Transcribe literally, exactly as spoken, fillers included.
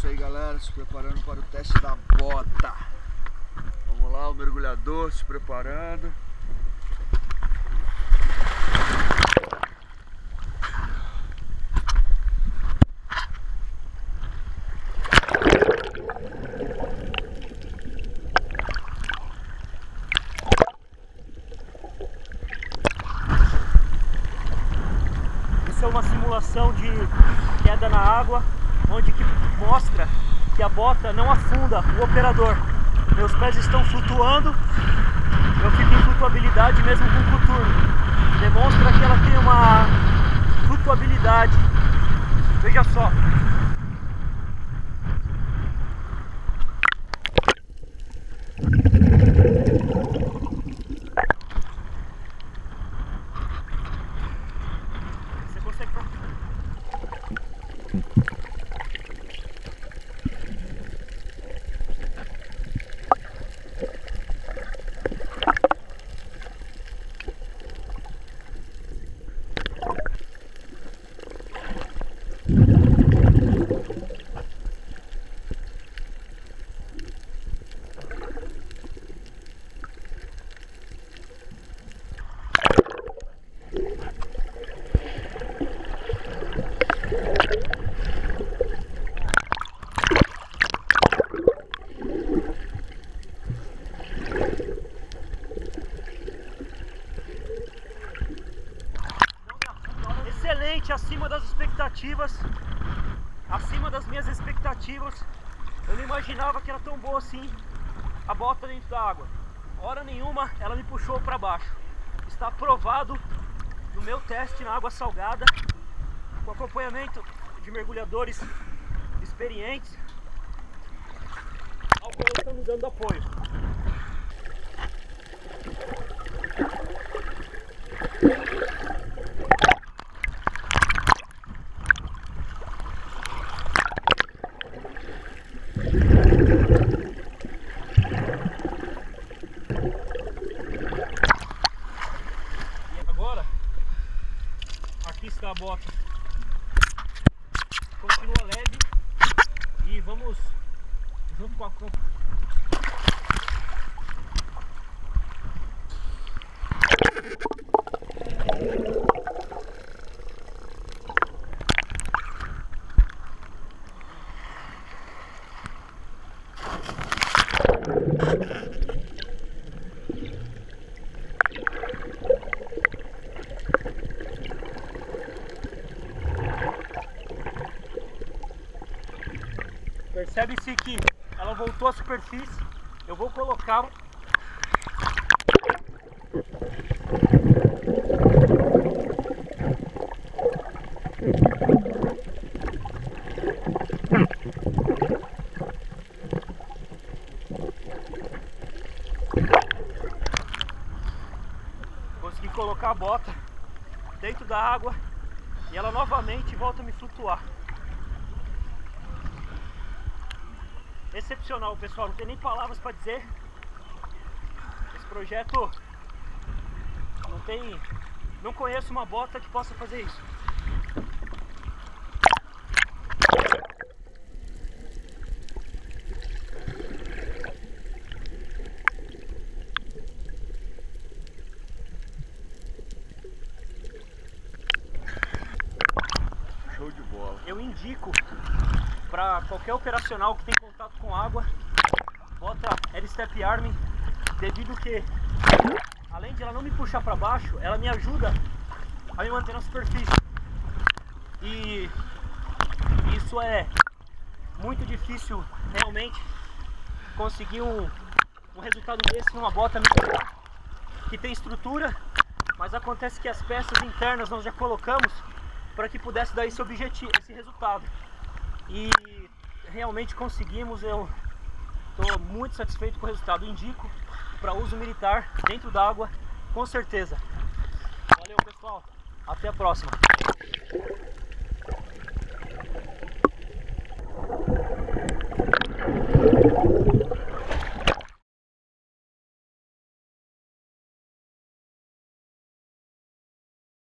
isso aí, galera, se preparando para o teste da bota. Vamos lá, o mergulhador se preparando. Isso é uma simulação de queda na água, onde que mostra que a bota não afunda o operador. Meus pés estão flutuando, eu fico em flutuabilidade mesmo com coturno. Demonstra que ela tem uma flutuabilidade. Veja só. Você consegue... Excelente, acima das expectativas, acima das minhas expectativas. Eu não imaginava que era tão boa assim a bota dentro da água. Hora nenhuma ela me puxou para baixo. Está aprovado no meu teste na água salgada, com acompanhamento de mergulhadores experientes, ao qual estão me dando apoio. Aqui está a bota, continua leve e vamos junto com a Percebe-se que ela voltou à superfície. Eu vou colocar consegui colocar a bota dentro da água e ela novamente volta a me flutuar. Excepcional, pessoal, não tem nem palavras para dizer. Esse projeto não tem, não conheço uma bota que possa fazer isso. Show de bola. Eu indico para qualquer operacional que tem contato com água, bota Air Step Arm, devido que, além de ela não me puxar para baixo, ela me ajuda a me manter na superfície. E isso é muito difícil realmente conseguir um, um resultado desse numa bota que tem estrutura, mas acontece que as peças internas nós já colocamos para que pudesse dar esse objetivo, esse resultado. E realmente conseguimos. Eu estou muito satisfeito com o resultado. Indico para uso militar dentro d'água, com certeza. Valeu, pessoal, até a próxima.